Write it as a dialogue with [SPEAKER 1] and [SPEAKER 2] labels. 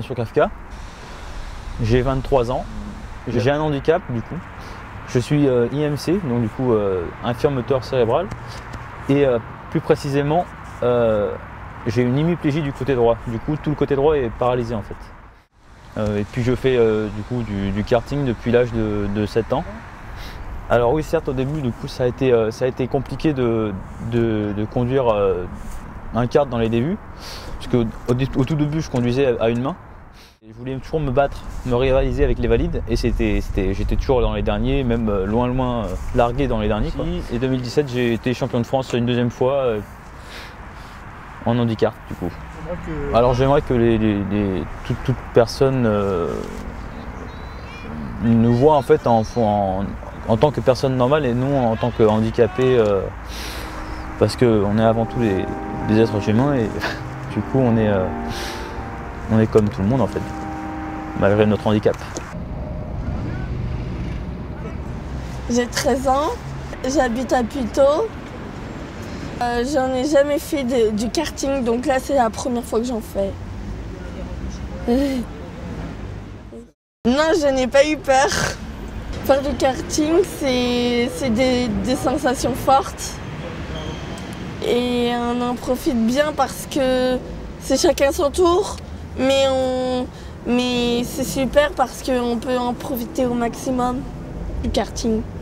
[SPEAKER 1] Nation Kafka. J'ai 23 ans. J'ai un handicap du coup. Je suis IMC, donc du coup infirme moteur cérébral. Et plus précisément, j'ai une hémiplégie du côté droit. Du coup, tout le côté droit est paralysé en fait. Et puis je fais du coup du karting depuis l'âge de 7 ans. Alors oui, certes, au début, du coup, ça a été compliqué de conduire un kart dans les débuts, parce qu'au tout début, je conduisais à une main. Je voulais toujours me battre, me rivaliser avec les valides, et j'étais toujours dans les derniers, même loin largué dans les derniers, quoi. Et 2017, j'ai été champion de France une deuxième fois en handicap, du coup. Alors j'aimerais que toute personne nous voit en fait en tant que personne normale et non en tant que handicapé, parce qu'on est avant tout des êtres humains et du coup on est comme tout le monde en fait, malgré notre handicap.
[SPEAKER 2] J'ai 13 ans, j'habite à Puteaux. J'en ai jamais fait du karting, donc là c'est la première fois que j'en fais. Non, je n'ai pas eu peur. Faire du karting, c'est des sensations fortes. Et on en profite bien parce que c'est chacun son tour, mais c'est super parce qu'on peut en profiter au maximum du karting.